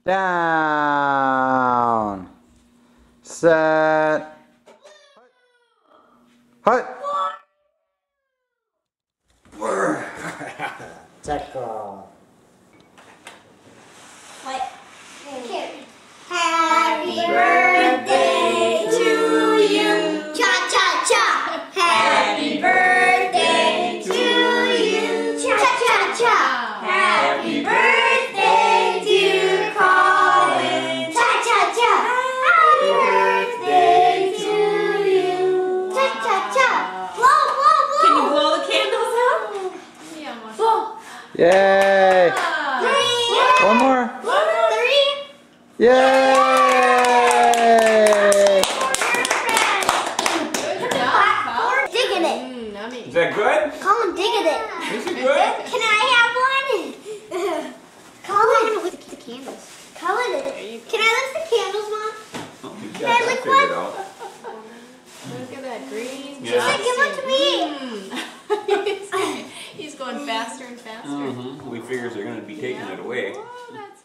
Down. Set. Hut. Tackle. What? Happy birthday to you. Cha cha cha. Happy birthday to you. Cha cha cha. Happy birthday, dear Colin. Cha cha cha. Happy birthday to you. Cha cha cha. Blow, blow, blow. Can you blow the candles out? Yeah, Blow. Yay. Three. One more. Three. Yay. Good job, Colin. Digging it. Nummy. Is that good? Colin digging it. Is it good? Can I have one? Colin with the candles. Colin, can I lift the candles, Mom? Oh, you Can got I that lick figured one? out. Look at that green. Yeah. She said, give one to me. He's going faster and faster. We figures they're going to be taking it away. Oh, that's